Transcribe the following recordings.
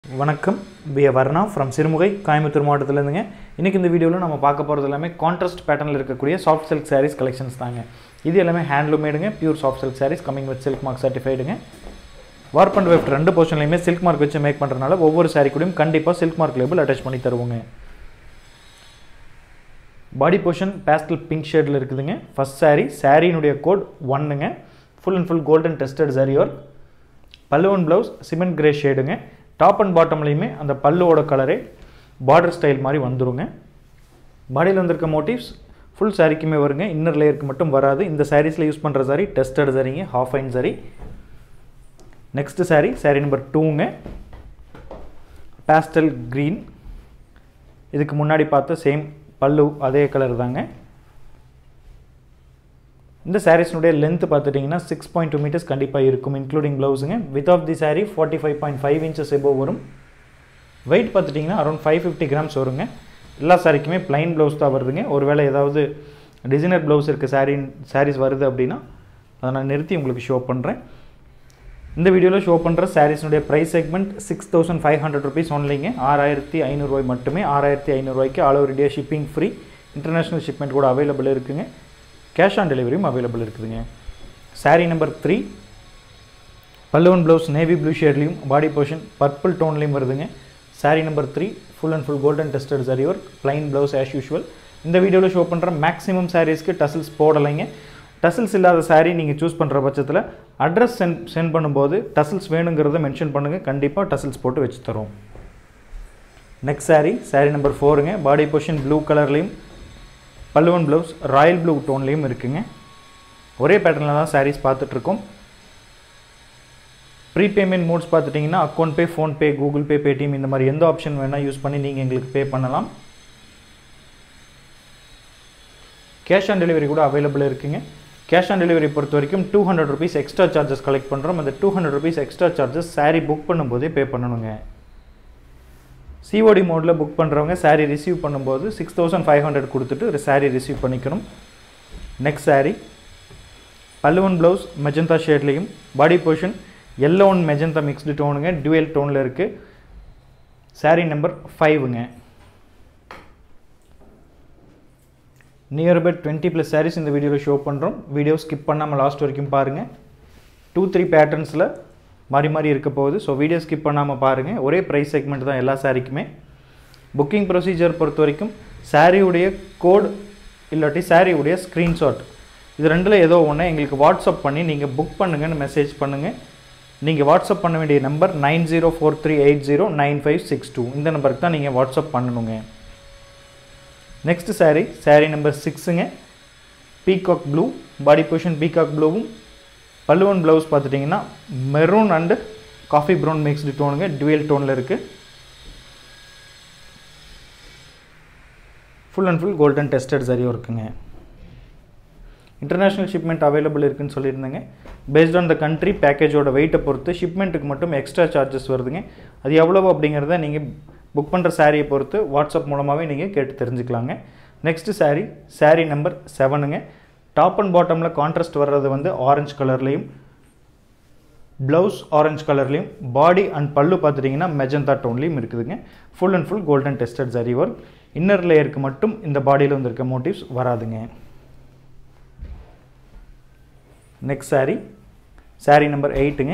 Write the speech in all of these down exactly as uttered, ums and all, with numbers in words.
வணக்கம் V Varna from Sirumugai Coimbatore மாவட்டத்திலேருந்துங்க. இன்றைக்கி இந்த வீடியோவில் நம்ம பார்க்க போகிறது எல்லாமே கான்ட்ராஸ்ட் பேட்டர்னில் இருக்கக்கூடிய சாஃப்ட் சில்க் சாரீஸ் கலெக்ஷன்ஸ் தாங்க. இது எல்லாமே ஹேண்ட்லூம் மேடுங்க, pure soft silk saris coming with silk mark சர்டிஃபைடுங்க. வார்ப் அண்ட் வெஃப்ட் ரெண்டு போர்ஷன்லையுமே சில்க் மார்க் வச்சு மேக் பண்ணுறதுனால ஒவ்வொரு சாரீ கூடயும் கண்டிப்பாக சில்க் மார்க் லேபிள் அட்டாச் பண்ணி தருவோங்க. பாடி போர்ஷன் பேஸ்டல் பிங்க் ஷேடில் இருக்குதுங்க. ஃபஸ்ட் சாரீ சாரீனுடைய கோட் ஒன்னுங்க. Full and full golden tested sari work. பல்லுவன் ப்ளவுஸ் சிமெண்ட் கிரே ஷேடுங்க. டாப் அண்ட் பாட்டம்லையுமே அந்த பல்லுவோட கலரே பார்டர் ஸ்டைல் மாதிரி வந்துருங்க. பாடியில் வந்திருக்க மோட்டிவ்ஸ் ஃபுல் சாரிக்குமே வருங்க, இன்னர் லேயருக்கு மட்டும் வராது. இந்த சாரீஸில் யூஸ் பண்ணுற சாரி டெஸ்டட் சாரிங்க, ஹாஃப் ஐன் சாரி. நெக்ஸ்ட் சாரி சாரி நம்பர் டூங்க, பேஸ்டல் க்ரீன். இதுக்கு முன்னாடி பார்த்த சேம் பல்லு அதே கலர் தாங்க. இந்த சாரீஸ்னுடைய லென்த் பார்த்துட்டிங்கன்னா சிக்ஸ் பாயிண்ட் டூ மீட்டர்ஸ் கண்டிப்பாக இருக்கும், இன்க்ளூடிங் ப்ளவுஸுங்க. Width of the sari forty five point five inches above வரும். வெயிட் பார்த்துட்டிங்கன்னா அரௌண்ட் ஃபைவ் ஃபிஃப்டி கிராம்ஸ் வருங்க. எல்லா சாரிக்குமே ப்ளைன் ப்ளவுஸ் தான் வருதுங்க. ஒருவேளை ஏதாவது டிசைனர் ப்ளவுஸ் இருக்குது சாரீ சாரீஸ் வருது அப்படின்னா அதை நான் நிறுத்தி உங்களுக்கு ஷோ பண்ணுறேன். இந்த வீடியோவில் ஷோ பண்ணுற சாரீஸ்னுடைய price segment six thousand five hundred rupees ஒன்லிங்க. ஆறாயிரத்தி ஐநூறுரூவாய் மட்டுமே. ஆறாயிரத்தி ஐநூறுரூவாய்க்கு all over India shipping free. International shipment கூட அவைலபிள் இருக்குதுங்க. கேஷ் ஆன் டெலிவரியும் அவைலபிள் இருக்குதுங்க. சாரீ நம்பர் த்ரீ, பல்லுவன் ப்ளவுஸ் நேவி ப்ளூ ஷேட்லேயும் பாடி போர்ஷன் பர்பிள் டோன்லேயும் வருதுங்க. Sari number three full and full golden tested sari work, plain blouse as usual. இந்த வீடியோவில் ஷோ பண்ணுற மேக்ஸிமம் சாரீஸ்க்கு டசில்ஸ் போடலைங்க. டசில்ஸ் இல்லாத சாரீ நீங்கள் சூஸ் பண்ணுற பட்சத்தில் அட்ரஸ் சென்ட் சென்ட் பண்ணும்போது டசில்ஸ் வேணுங்கிறத மென்ஷன் பண்ணுங்கள், கண்டிப்பாக டசில்ஸ் போட்டு வச்சு தரோம். நெக்ஸ்ட் சாரீ சாரீ நம்பர் ஃபோருங்க. பாடி போர்ஷன் ப்ளூ கலர்லேயும் பல்லுவன் ப்ளவுஸ் ராயல் ப்ளூ டோன்லேயும் இருக்குங்க. ஒரே பேட்டர்னில் தான் சாரீஸ் பார்த்துட்ருக்கோம். ப்ரீபேமெண்ட் மோட்ஸ் பார்த்துட்டிங்கன்னா account pay, PhonePe, Google Pay, Paytm இந்த மாதிரி எந்த ஆப்ஷன் வேணால் யூஸ் பண்ணி நீங்கள் எங்களுக்கு பே பண்ணலாம். கேஷ் ஆன் டெலிவரி கூட அவைலபிள் இருக்குங்க. கேஷ் ஆன் டெலிவரி பொறுத்த வரைக்கும் two hundred rupees extra charges collect பண்ணுறோம். அந்த two hundred rupees extra charges sari book பண்ணும்போதே பே பண்ணணுங்க. சிஓடி மோடில் புக் பண்ணுறவங்க சாரீ ரிசீவ் பண்ணும்போது சிக்ஸ் தௌசண்ட் ஃபைவ் ஹண்ட்ரட் கொடுத்துட்டு ஒரு சாரீ ரிசீவ் பண்ணிக்கணும். நெக்ஸ்ட் சாரீ பல்லுவன் ப்ளவுஸ் மெஜந்தா ஷேட்லேயும் body portion yellow and magenta mixed டோனுங்க, டுவெல் டோனில் இருக்குது. சாரீ நம்பர் ஃபைவுங்க. Near about twenty plus saris இந்த வீடியோவில் ஷோ பண்ணுறோம். வீடியோ ஸ்கிப் பண்ணாமல் லாஸ்ட் வரைக்கும் பாருங்கள். டூ த்ரீ பேட்டர்ன்ஸில் மாறி மாறி இருக்க போகுது. ஸோ வீடியோ ஸ்கிப் பண்ணாமல் பாருங்கள். ஒரே ப்ரைஸ் செக்மெண்ட் தான் எல்லா சாரீக்குமே. புக்கிங் ப்ரொசீஜர் பொறுத்த வரைக்கும் சாரியுடைய கோட் இல்லாட்டி சாரியுடைய ஸ்க்ரீன்ஷாட் இது ரெண்டில் ஏதோ ஒன்று எங்களுக்கு வாட்ஸ்அப் பண்ணி நீங்கள் புக் பண்ணுங்கன்னு மெசேஜ் பண்ணுங்கள். நீங்கள் வாட்ஸ்அப் பண்ண வேண்டிய number nine zero four three eight zero nine five six two இந்த நம்பருக்கு தான் நீங்கள் வாட்ஸ்அப் பண்ணணுங்க. நெக்ஸ்ட் சாரீ சாரீ நம்பர் சிக்ஸுங்க. Peacock blue, body position peacock ப்ளூவும் பல்லுவன் ப்ளவுஸ் பார்த்துட்டிங்கன்னா maroon and coffee brown mixed டோனுங்க, டுவெல் டோனில் இருக்குது. Full and full golden tested sari இருக்குங்க. இன்டர்நேஷ்னல் ஷிப்மெண்ட் அவைலபிள் இருக்குதுன்னு சொல்லியிருந்தேங்க. பேஸ்ட் ஆன் த கண்ட்ரி பேக்கேஜோட வெயிட்டை பொறுத்து ஷிப்மெண்ட்டுக்கு மட்டும் எக்ஸ்ட்ரா சார்ஜஸ் வருதுங்க. அது எவ்வளோ அப்படிங்கிறத நீங்கள் புக் பண்ணுற சாரியை பொறுத்து வாட்ஸ்அப் மூலமாகவே நீங்கள் கேட்டு தெரிஞ்சுக்கலாங்க. நெக்ஸ்ட்டு சாரீ சாரீ நம்பர் செவனுங்க. டாப் அண்ட் பாட்டமில் கான்ட்ராஸ்ட் வர்றது வந்து ஆரஞ்சு கலர்லேயும் ப்ளவுஸ் ஆரஞ்சு கலர்லேயும் பாடி அண்ட் பல்லு பார்த்துட்டிங்கன்னா மெஜந்தா டோன்லேயும் இருக்குதுங்க. Full and full golden tested sari work. Inner லேயருக்கு மட்டும் இந்த பாடியில் வந்துருக்க மோட்டிவ்ஸ் வராதுங்க. நெக்ஸ்ட் சாரீ சாரீ நம்பர் எயிட்டுங்க.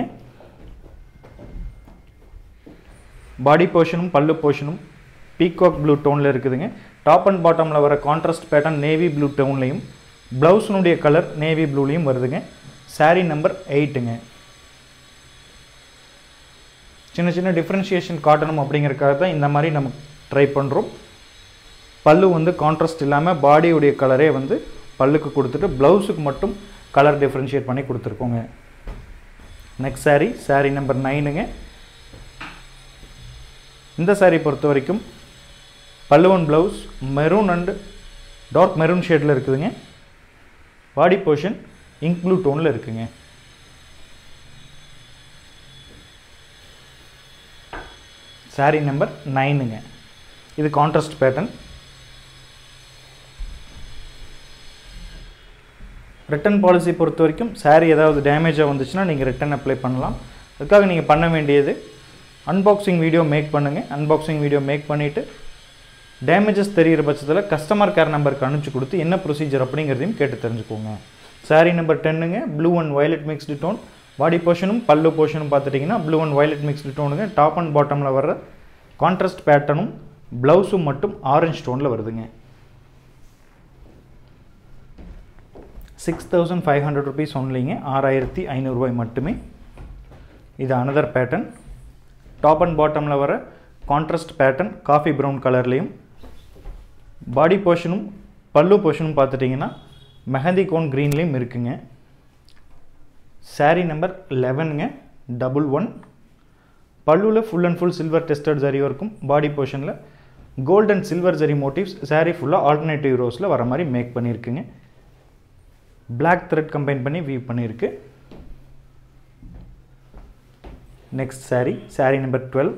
பாடி போர்ஷனும் பல்லு போர்ஷனும் பீகாக் ப்ளூ டோனில் இருக்குதுங்க. டாப் அண்ட் பாட்டமில் வர கான்ட்ராஸ்ட் பேட்டர்ன் நேவி ப்ளூ டோன்லையும் ப்ளவுஸினுடைய கலர் நேவி ப்ளூலையும் வருதுங்க. சாரீ நம்பர் எயிட்டுங்க. சின்ன சின்ன டிஃப்ரென்ஷியேஷன் காட்டணும் அப்படிங்கிறதுக்காக தான் இந்த மாதிரி நம்ம ட்ரை பண்ணுறோம். பல்லு வந்து கான்ட்ராஸ்ட் இல்லாமல் பாடியுடைய கலரே வந்து பல்லுக்கு கொடுத்துட்டு ப்ளவுஸுக்கு மட்டும் கலர் டிஃப்ரென்ஷியேட் பண்ணி கொடுத்துருக்கோங்க. நெக்ஸ்ட் சாரீ சாரீ நம்பர் நைனுங்க. இந்த சாரீ பொறுத்த வரைக்கும் பல்லுவன் blouse maroon and dark maroon ஷேடில் இருக்குதுங்க. பாடி போர்ஷன் இங்க் ப்ளூ டோனில் இருக்குங்க. சாரீ நம்பர் நைனுங்க. இது கான்ட்ராஸ்ட் பேட்டர்ன். ரிட்டன் பாலிசி பொறுத்த வரைக்கும் சாரீ ஏதாவது டேமேஜாக வந்துச்சுன்னா நீங்கள் ரிட்டன் அப்ளை பண்ணலாம். அதுக்காக நீங்கள் பண்ண வேண்டியது அன்பாக்சிங் வீடியோ மேக் பண்ணுங்கள். அன்பாக்சிங் வீடியோ மேக் பண்ணிவிட்டு டேமேஜஸ் தெரிகிற பட்சத்தில் கஸ்டமர் கேர் நம்பருக்கு அனுப்பிச்சு கொடுத்து என்ன ப்ரொசீஜர் அப்படிங்கிறதையும் கேட்டு தெரிஞ்சுக்கோங்க. சாரீ நம்பர் டென்னுங்க, blue and violet mixed tone. Body போர்ஷனும் பல்லு போர்ஷனும் பார்த்துட்டிங்கன்னா ப்ளூ அண்ட் வயலட் மிக்ஸ்டு டோனுங்க. டாப் அண்ட் பாட்டமில் வர்ற கான்ட்ராஸ்ட் பேட்டர்னும் ப்ளவுஸும் மட்டும் ஆரஞ்சு டோனில் வருதுங்க. Six thousand five hundred rupees ஒன்லிங்க, ஆறாயிரத்தி ஐநூறுரூவாய் மட்டுமே. இது அனதர் பேட்டர்ன். டாப் அண்ட் பாட்டமில் வர கான்ட்ராஸ்ட் பேட்டர்ன் காஃபி ப்ரௌன் கலர்லேயும், பாடி போர்ஷனும் பல்லு போர்ஷனும் பார்த்துட்டிங்கன்னா மெஹந்தி கோன் க்ரீன்லேயும் இருக்குங்க. சாரீ நம்பர் லெவனுங்க, டபுள் ஒன். பல்லுவில் full and full silver tested zari இருக்கும். பாடி போர்ஷனில் gold and silver zari motifs. Sari ஃபுல்லாக ஆல்டர்னேட்டிவ் ரோஸில் வர மாதிரி மேக் பண்ணியிருக்குங்க. பிளாக் த்ரெட் கம்பைன் பண்ணி வீவ் பண்ணியிருக்கு. Next sari, sari number twelve.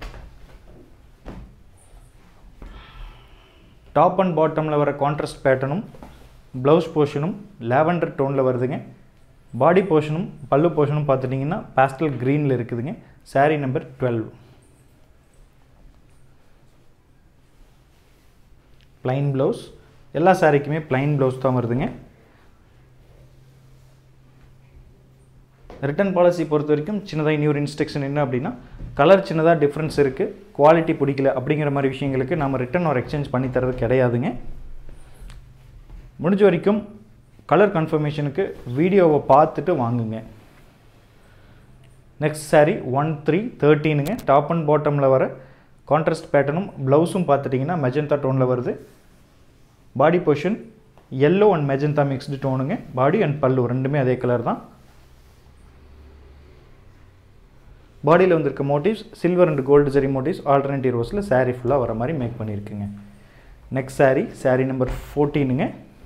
Top and பாட்டமில் வர கான்ட்ராஸ்ட் பேட்டர்னும் ப்ளவுஸ் போர்ஷனும் லாவெண்டர் டோனில் வருதுங்க. பாடி போர்ஷனும் பல்லு போர்ஷனும் பார்த்துட்டிங்கன்னா பாஸ்டல் க்ரீனில் இருக்குதுங்க. Sari number twelve. Plain blouse. எல்லா சாரீக்குமே ப்ளைன் ப்ளவுஸ் தான் வருதுங்க. ரிட்டன் பாலிசி பொறுத்த வரைக்கும் சின்னதாக இன்னொரு இன்ஸ்ட்ரக்ஷன் என்ன அப்படின்னா, கலர் சின்னதாக டிஃப்ரென்ஸ் இருக்குது, குவாலிட்டி பிடிக்கல அப்படிங்கிற மாதிரி விஷயங்களுக்கு நம்ம ரிட்டன் ஒரு எக்ஸ்சேஞ்ச் பண்ணி தரது கிடையாதுங்க. முடிஞ்ச வரைக்கும் கலர் கன்ஃபர்மேஷனுக்கு வீடியோவை பார்த்துட்டு வாங்குங்க. நெக்ஸ்ட் சாரீ ஒன் த்ரீ தேர்ட்டீனுங்க. டாப் அண்ட் பாட்டமில் வர கான்ட்ராஸ்ட் பேட்டர்னும் ப்ளவுஸும் பார்த்துட்டிங்கன்னா மெஜந்தா டோனில் வருது. Body portion yellow and magenta mixed டோனுங்க. பாடி அண்ட் பல்லு ரெண்டுமே அதே கலர் தான். பாடியில் வந்திருக்க motifs silver and gold zari motifs alternative ரோஸில் சாரீ ஃபுல்லாக வர மாதிரி மேக் பண்ணியிருக்குங்க. நெக்ஸ்ட் சாரீ, சாரீ நம்பர் ஃபோர்டீனுங்க.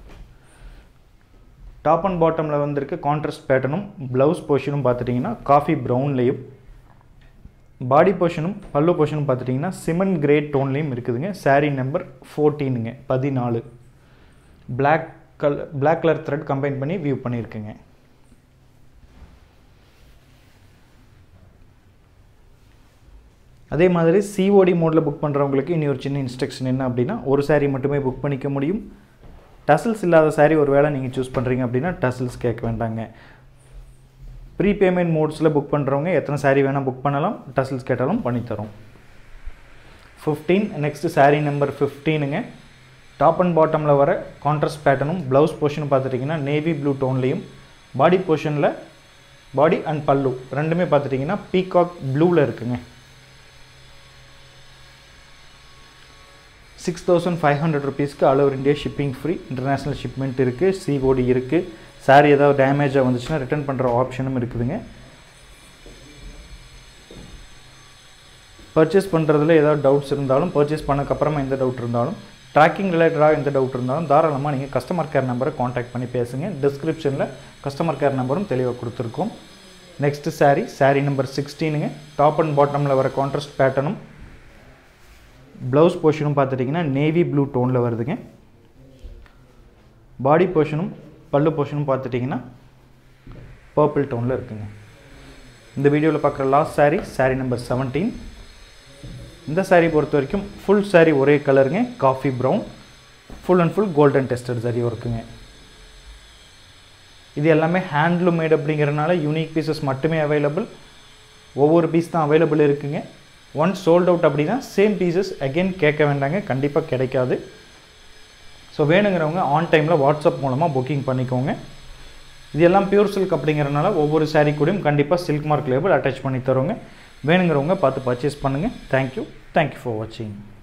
டாப் அண்ட் பாட்டமில் வந்திருக்க கான்ட்ராஸ்ட் பேட்டர்னும் ப்ளவுஸ் போர்ஷனும் பார்த்துட்டிங்கன்னா காஃபி ப்ரௌன்லேயும், பாடி போர்ஷனும் பல்லு போர்ஷனும் பார்த்துட்டிங்கன்னா சிமெண்ட் கிரே டோன்லேயும் இருக்குதுங்க. சாரீ நம்பர் ஃபோர்டீனுங்க, பதினாலு. Black colour black colour thread combine பண்ணி வியூ பண்ணியிருக்குங்க. அதே மாதிரி சிஓடி மோடில் புக் பண்ணுறவங்களுக்கு இனி ஒரு சின்ன இன்ஸ்ட்ரக்ஷன் என்ன அப்படின்னா, ஒரு சாரீ மட்டுமே புக் பண்ணிக்க முடியும். டசல்ஸ் இல்லாத சாரீ ஒரு வேளை நீங்கள் சூஸ் பண்ணுறீங்க அப்படின்னா டசல்ஸ் கேட்க வேண்டாங்க. ப்ரீ பேமெண்ட் மோட்ஸில் புக் பண்ணுறவங்க எத்தனை சாரீ வேணால் புக் பண்ணலாம், டசல்ஸ் கேட்டாலும் பண்ணித்தரோம். ஃபிஃப்டீன். நெக்ஸ்ட் சாரீ நம்பர் ஃபிஃப்டீனுங்க. டாப் அண்ட் பாட்டமில் வர கான்ட்ராஸ்ட் பேட்டர்னும் ப்ளவுஸ் போர்ஷன் பார்த்துட்டிங்கன்னா நேவி ப்ளூ டோன்லேயும், பாடி போர்ஷனில் பாடி அண்ட் பல்லு ரெண்டுமே பார்த்துட்டிங்கன்னா பீகாக் ப்ளூவில் இருக்குங்க. சிக்ஸ் தௌசண்ட் ஃபைவ் ஹண்ட்ரட் ருபீஸ்க்கு all over India shipping free. International shipment இருக்குது, சிஓடி இருக்குது. சாரீ ஏதாவது டேமேஜாக வந்துச்சுன்னா ரிட்டர்ன் பண்ணுற ஆப்ஷனும் இருக்குதுங்க. பர்ச்சேஸ் பண்ணுறதுல ஏதாவது டவுட்ஸ் இருந்தாலும், பர்ச்சேஸ் பண்ணக்கப்புறமா எந்த டவுட் இருந்தாலும், ட்ராக்கிங் ரிலேட்டடாக எந்த டவுட் இருந்தாலும் தாராளமாக நீங்கள் கஸ்டமர் கேர் நம்பரை காண்டாக்ட் பண்ணி பேசுங்க. டிஸ்கிரிப்ஷனில் கஸ்டமர் கேர் நம்பரும் தெளிவாக கொடுத்துருக்கோம். நெக்ஸ்ட்டு சாரீ, சாரீ நம்பர் சிக்ஸ்டீனுங்க. டாப் அண்ட் பாட்டமில் வர கான்ட்ராஸ்ட் பேட்டர்னும் ப்ளவுஸ் போர்ஷனும் பார்த்துட்டிங்கன்னா நேவி ப்ளூ டோனில் வருதுங்க. பாடி போர்ஷனும் பல்லு போர்ஷனும் பார்த்துட்டிங்கன்னா பர்பிள் டோனில் இருக்குங்க. இந்த வீடியோவில் பார்க்குற last sari, sari number seventeen. இந்த சாரீ பொறுத்த வரைக்கும் ஃபுல் சாரீ ஒரே கலருங்க, coffee brown. Full and full golden tested sari இருக்குங்க. இது எல்லாமே ஹேண்ட்லூம் மேட் அப்படிங்கிறனால யூனிக் பீசஸ் மட்டுமே அவைலபிள். ஒவ்வொரு பீஸ் தான் அவைலபிள் இருக்குங்க. ஒன்ஸ் சோல்ட் அவுட் அப்படின்னா சேம் பீசஸ் அகெயின் கேட்க வேண்டாங்க, கண்டிப்பாக கிடைக்காது. ஸோ வேணுங்கிறவங்க ஆன் டைமில் வாட்ஸ்அப் மூலமாக புக்கிங் பண்ணிக்கோங்க. இது எல்லாம் பியூர் சில்க் அப்படிங்கிறனால ஒவ்வொரு சாரீ கூடயும் கண்டிப்பாக சில்க் மார்க் லேபிள் அட்டாச் பண்ணி தருவோங்க. வேணுங்கிறவங்க பார்த்து பர்ச்சேஸ் பண்ணுங்கள். தேங்க்யூ தேங்க்யூ ஃபார் வாட்சிங்.